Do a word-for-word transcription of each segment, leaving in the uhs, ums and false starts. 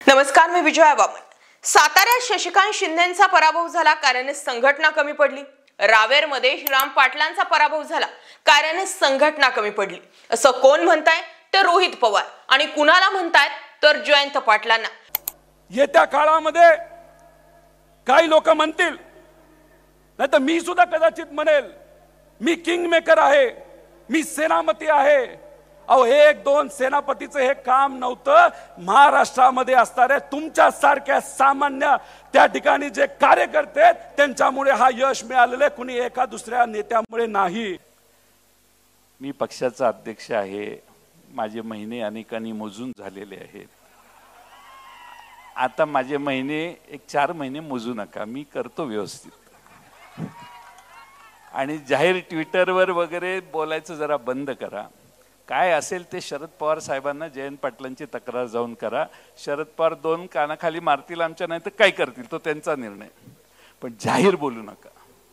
नमस्कार, मी विजया वामन। साताऱ्यात शशिकांत शिंदेंचा पराभव झाला कारण संघटना कमी पडली। रावेरमध्ये श्रीराम पाटलांचा पराभव झाला कारण संघटना कमी पडली असं कोण म्हणताय? तर रोहित पवार। आणि कुणाला म्हणतायत? तर जयंत पाटलांना। येत्या काळामध्ये काही लोक म्हणतील, नाही तर मी सुद्धा कदाचित म्हणेल, मी किंग मेकर आहे, मी सेनापती आहे। अहो, हे एक दोन सेनापतीचं हे काम नव्हतं। महाराष्ट्रामध्ये असणारे तुमच्या सारख्या सामान्य त्या ठिकाणी जे कार्यकर्ते त्यांच्यामुळे हा यश मिळालेले, कुणी एका दुसऱ्या नेत्यामुळे नाही। मी पक्षाचा अध्यक्ष आहे, माझे महिने अनेकांनी मोजून झालेले आहेत। आता माझे महिने एक चार महिने मोजू नका, मी करतो व्यवस्थित। आणि जाहीर ट्विटरवर वगैरे बोलायचं जरा बंद करा। काय असेल ते शरद पवार साहेबांना, जयंत पाटलांची तक्रार जाऊन करा। शरद पवार दोन कानाखाली मारतील आमच्या, नाही तर काय करतील तो त्यांचा निर्णय, पण जाहीर बोलू नका।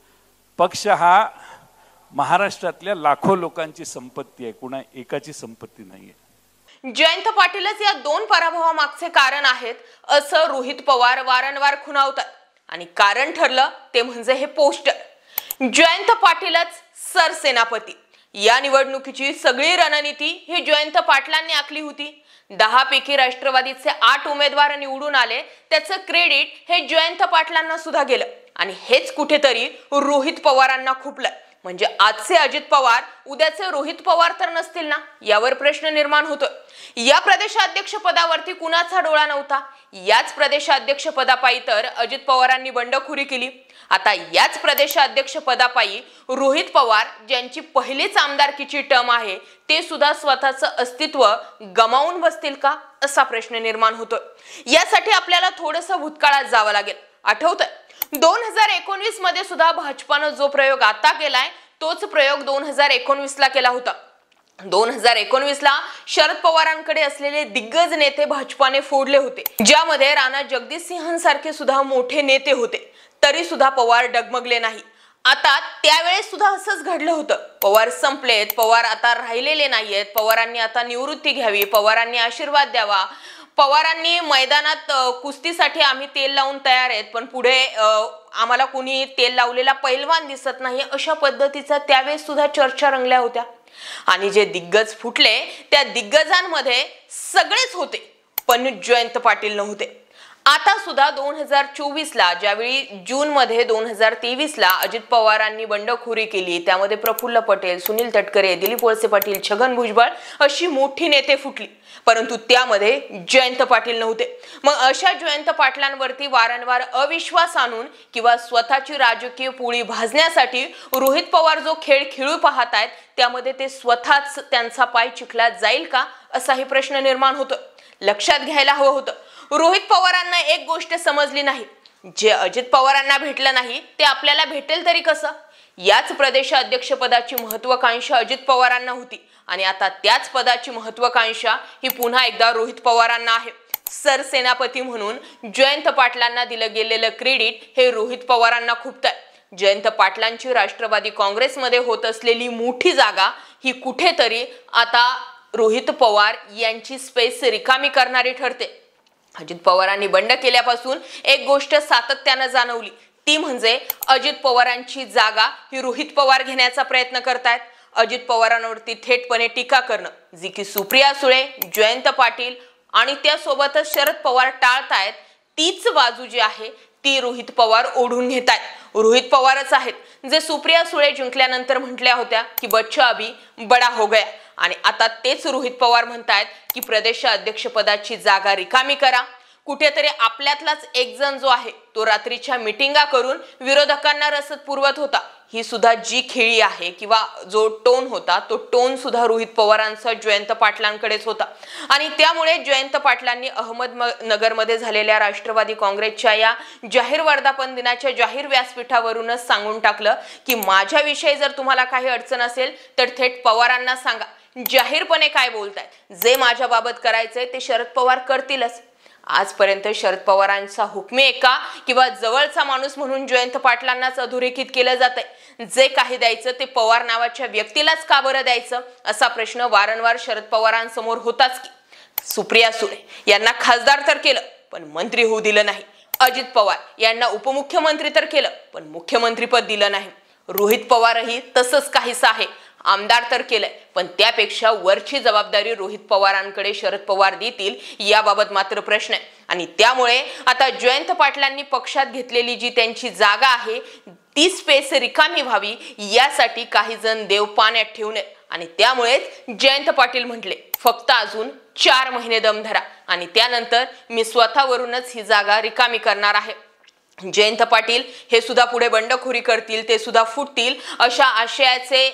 पक्ष हा महाराष्ट्रातल्या लाखो लोकांची संपत्ती आहे, कुणा एकाची संपत्ती नाहीये। जयंत पाटीलच या दोन पराभवामागचे कारण आहेत असं रोहित पवार वारंवार खुणावतात। आणि कारण ठरलं ते म्हणजे हे पोस्टर। जयंत पाटीलच सरसेनापती। या निवडणुकीची सगळी रणनीती ही जयंत पाटलांनी आखली होती। दहा पैकी राष्ट्रवादीचे आठ उमेदवार निवडून आले, त्याचं क्रेडिट हे जयंत पाटलांना सुद्धा गेलं। आणि हेच कुठेतरी रोहित पवारांना खुपलं। म्हणजे आजचे अजित पवार उद्याचे रोहित पवार तर नसतील ना, यावर प्रश्न निर्माण होतोय। या प्रदेशाध्यक्ष पदावरती कुणाचा डोळा नव्हता? याच प्रदेशाध्यक्ष पदापायी तर अजित पवारांनी बंडखोरी केली। आता याच प्रदेशाध्यक्ष पदापायी रोहित पवार, ज्यांची पहिलीच आमदारकीची टर्म आहे, ते सुद्धा स्वतःचं अस्तित्व गमावून बसतील का, असा प्रश्न निर्माण होतोय। यासाठी आपल्याला थोडंसं भूतकाळात जावं लागेल। आठवतंय दोन हजार एकोणवीस मध्ये सुद्धा भाजपानं जो प्रयोग आता केलाय तोच प्रयोग दोन हजार एकोणवीस ला केला होता। दोन हजार एकोणवीस ला शरद पवारांकडे असलेले दिग्गज नेते भाजपाने फोडले होते, ज्यामध्ये राणा जगदीशसिंहांसारखे सुद्धा मोठे नेते होते। तरी सुद्धा पवार डगमगले नाही। आता त्यावेळेस सुद्धा असंच घडलं होतं। पवार संपलेत, पवार आता राहिलेले नाहीयेत, पवारांनी आता निवृत्ती घ्यावी, पवारांनी आशीर्वाद द्यावा, पवारांनी मैदानात कुस्तीसाठी आम्ही तेल लावून तयार आहेत, पण पुढे आम्हाला कोणी तेल लावलेला पैलवान दिसत नाही, अशा पद्धतीचा त्यावेळेस सुद्धा चर्चा रंगल्या होत्या। आणि जे दिग्गज फुटले त्या दिग्गजांमध्ये सगळेच होते, पण जयंत पाटील नव्हते। आता सुद्धा दोन हजार चोवीस ला, ज्यावेळी जून मध्ये दोन हजार तेवीस ला अजित पवारांनी बंडखोरी केली, त्यामध्ये प्रफुल्ल पटेल, सुनील तटकरे, दिलीप वळसे पाटील, छगन भुजबळ अशी मोठी नेते फुटली, परंतु त्यामध्ये जयंत पाटील नव्हते। मग अशा जयंत पाटलांवरती वारंवार अविश्वास आणून किंवा स्वतःची राजकीय पोळी भाजण्यासाठी रोहित पवार जो खेळ खेळू पाहत आहेत, त्यामध्ये ते स्वतःच त्यांचा पाय चिखलात जाईल का, असाही प्रश्न निर्माण होतो। लक्षात घ्यायला हवं होतं, रोहित पवारांना एक गोष्ट समजली नाही, जे अजित पवारांना भेटलं नाही ते आपल्याला भेटेल तरी कसं। याच प्रदेशाध्यक्ष पदाची महत्वाकांक्षा अजित पवारांना होती आणि आता त्याच पदाची महत्वाकांक्षा ही पुन्हा एकदा रोहित पवारांना आहे। सरसेनापती म्हणून जयंत पाटलांना दिलं गेलेलं क्रेडिट हे रोहित पवारांना खुपतंय। जयंत पाटलांची राष्ट्रवादी काँग्रेसमध्ये होत असलेली मोठी जागा ही कुठेतरी आता रोहित पवार यांची स्पेस रिकामी करणारी ठरते। अजित पवारांनी बंड केल्यापासून एक गोष्ट सातत्याने जाणवली, ती म्हणजे अजित पवारांची जागा ही रोहित पवार घेण्याचा प्रयत्न करतायत। अजित पवारांवरती थेटपणे टीका करणं, जी की सुप्रिया सुळे, जयंत पाटील आणि त्यासोबतच शरद पवार टाळतायत, तीच बाजू जी आहे ती रोहित पवार ओढून घेतायत। रोहित पवारच आहेत जे सुप्रिया सुळे जिंकल्यानंतर म्हटल्या होत्या की बच्चा अभी बडा हो गया, आणि आता तेच रोहित पवार म्हणतायत की प्रदेशाध्यक्ष पदाची जागा रिकामी करा। कुठेतरी आपल्यातलाच एक जण जो आहे तो रात्रीच्या मीटिंगा करून विरोधकांना रसद पुरवत होता। ही सुद्धा जी खेळी आहे किंवा जो टोन होता, तो टोन सुद्धा रोहित पवारांचा जयंत पाटलांकडेच होता। आणि त्यामुळे जयंत पाटलांनी अहमदनगरमध्ये झालेल्या राष्ट्रवादी काँग्रेसच्या या जाहीर वर्धापन दिनाच्या जाहीर व्यासपीठावरूनच सांगून टाकलं की माझ्याविषयी जर तुम्हाला काही अडचण असेल तर थेट पवारांना सांगा। जाहीरपणे काय बोलतायत, जे माझ्या बाबत करायचंय ते शरद पवार करतीलच। आजपर्यंत शरद पवारांचा हुकमी एका किंवा जवळचा माणूस म्हणून जयंत पाटलांनाच अधोरेखित केलं जातंय। जे काही द्यायचं ते पवार नावाच्या व्यक्तीलाच का बरं द्यायचं, असा प्रश्न वारंवार शरद पवारांसमोर होताच की। सुप्रिया सुळे यांना खासदार तर केलं, पण मंत्री होऊ दिलं नाही. अजित पवार यांना उपमुख्यमंत्री तर केलं, पण मुख्यमंत्रीपद दिलं नाही. रोहित पवारही तसंच काहीच आहे. आमदार तर केलंय, पण त्यापेक्षा वरची जबाबदारी रोहित पवारांकडे शरद पवार देतील याबाबत मात्र प्रश्न आहे. आणि त्यामुळे आता जयंत पाटलांनी पक्षात घेतलेली जी त्यांची जागा आहे ती स्पेस रिकामी व्हावी यासाठी काही जण देव पाण्यात ठेवून आहेत. आणि त्यामुळेच जयंत पाटील म्हटले, फक्त अजून चार महिने दम धरा आणि त्यानंतर मी स्वतःवरूनच ही जागा रिकामी करणार आहे. जयंत पाटील हे सुद्धा पुढे बंडखोरी करतील, ते सुद्धा फुटतील अशा आशयाचे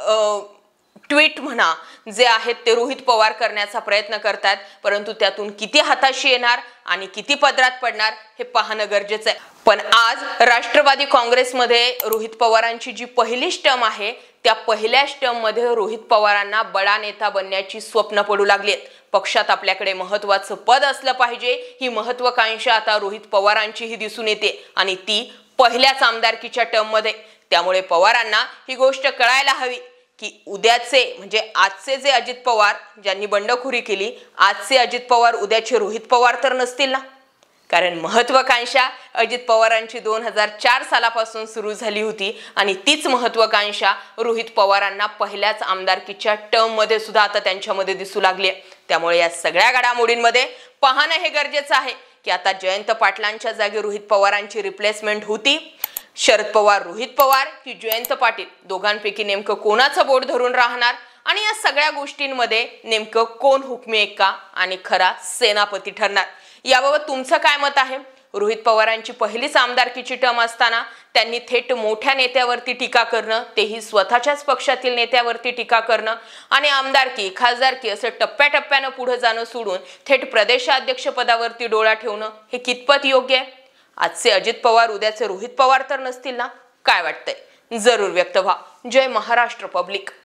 ट्विट म्हणा जे आहेत ते रोहित पवार करण्याचा प्रयत्न करतात. परंतु त्यातून किती हाताशी येणार आणि किती पदरात पडणार हे पाहणं गरजेचं आहे. पण आज राष्ट्रवादी काँग्रेसमध्ये रोहित पवारांची जी पहिली स्टर्म आहे त्या पहिल्या स्टर्म मध्ये रोहित पवारांना बडा नेता बनण्याची स्वप्न पडू लागली आहेत. पक्षात आपल्याकडे महत्वाचं पद असलं पाहिजे ही महत्वाकांक्षा आता रोहित पवारांचीही दिसून येते आणि ती पहिल्याच आमदारकीच्या टर्म मध्ये. त्यामुळे पवारांना ही गोष्ट कळायला हवी की उद्याचे म्हणजे आजचे जे अजित पवार ज्यांनी बंडखोरी केली, आजचे अजित पवार उद्याचे रोहित पवार तर नसतील ना. कारण महत्वाकांक्षा अजित पवारांची दोन हजार चार सालापासून सुरू झाली होती आणि तीच महत्वाकांक्षा रोहित पवारांना पहिल्याच आमदारकीच्या टर्म मध्ये सुद्धा आता त्यांच्यामध्ये दिसू लागली आहे. त्यामुळे या सगळ्या घडामोडींमध्ये पाहणं हे गरजेचं आहे की आता जयंत पाटलांच्या जागी रोहित पवारांची रिप्लेसमेंट होती. शरद पवार रोहित पवार की जयंत पाटील दोघांपैकी नेमकं कोणाचं बोट धरून राहणार आणि या सगळ्या गोष्टींमध्ये नेमकं कोण हुकमी एक्का आणि खरा सेनापती ठरणार याबाबत तुमचं काय मत आहे? रोहित पवारांची पहिलीच आमदारकीची टर्म असताना त्यांनी थेट मोठ्या नेत्यावरती टीका करणं, तेही स्वतःच्याच पक्षातील नेत्यावरती टीका करणं आणि आमदारकी खासदारकी असं टप्प्याटप्प्यानं पुढे जाणं सोडून थेट प्रदेशाध्यक्ष पदावरती डोळा ठेवणं हे कितपत योग्य आहे? आजचे अजित पवार उद्याचे रोहित पवार तर नसतील ना. काय वाटतंय? जरूर व्यक्त व्हा. जय महाराष्ट्र पब्लिक.